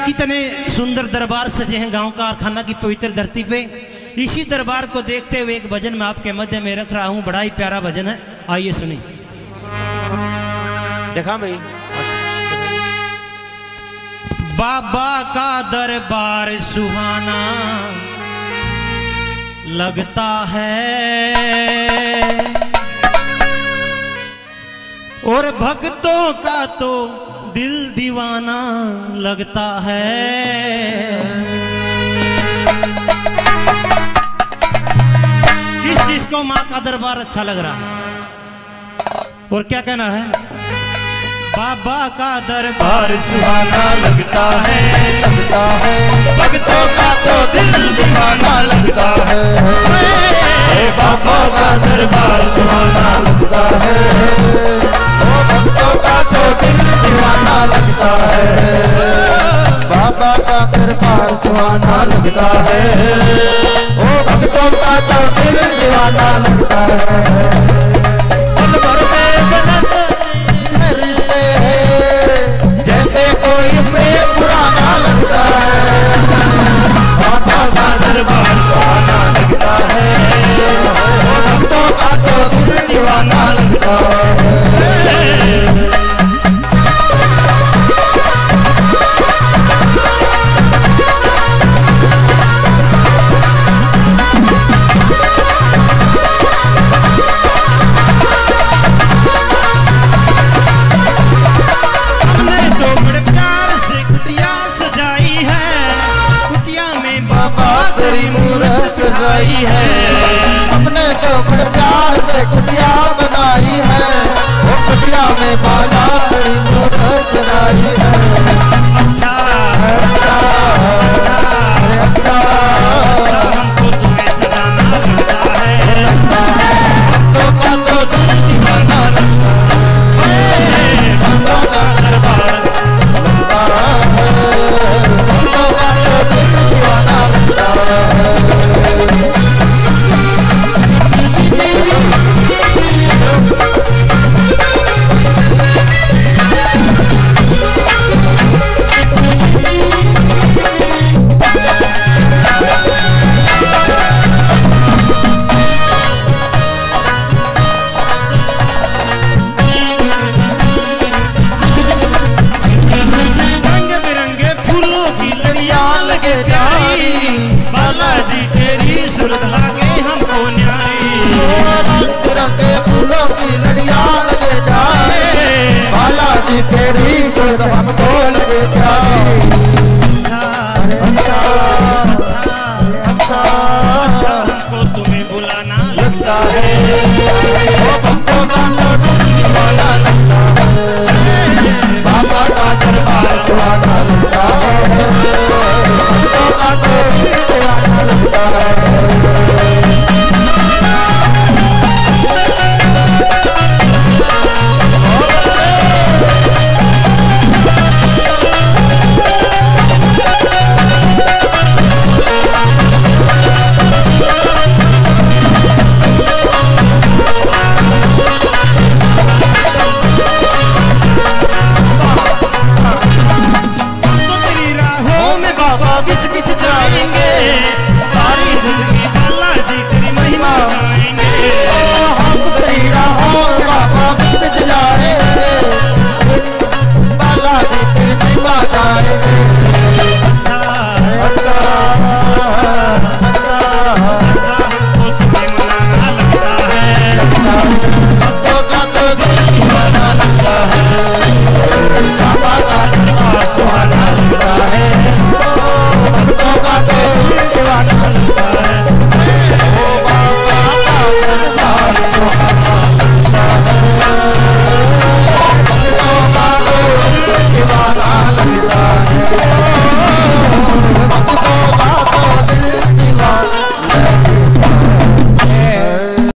कितने सुंदर दरबार सजे हैं गांव कारखाना की पवित्र धरती पे। इसी दरबार को देखते हुए एक भजन मैं आपके मध्य में रख रहा हूं, बड़ा ही प्यारा भजन है, आइए सुनिए। देखा भाई बाबा का दरबार सुहाना लगता है और भक्तों का तो दिल दीवाना लगता है। किस किसको माँ का दरबार अच्छा लग रहा है और क्या कहना है? बाबा का दरबार सुहाना लगता है, लगता है, भक्तों का तो दिल दीवाना लगता है। बाबा का दरबार सुहाना लगता है, ओ भक्तों का तो दिल दीवाना लगता है। बाबा का दरबार सुहाना लगता है, ओ भक्तों का तो दिल दीवाना लगता है। रिश्ते हैं जैसे कोई प्रेम पुराना लगता है। बाबा का दरबार सुहाना लगता है, भक्तों का तो दिल दीवाना लगता है। अपने तो बड़े प्यार से कुटिया बनाई है, वो कुटिया में बाबा तेरी मूरत सजाई है। अच्छा अच्छा अच्छा हमको तुम्हें सजाना लगता है, भक्तों का तो दिल दीवाना लगता है। भक्तों का दरबार लगता है, भक्तों का तो दिल दीवाना लगता है। बालाजी तेरी सूरत लागे हमको न्यारी, रंग रंगे फूलों की लड़ियां लगे जाए। बालाजी तेरी सूरत हमको लगे जाए। अच्छा हमको तुम्हें बुलाना लगता है, वो भक्तों का तो दिल दीवाना लगता है। बाबा का दरबार सुहाना लगता है, भक्तों का तो दिल दीवाना लगता है। बिच बिच जाएंगे,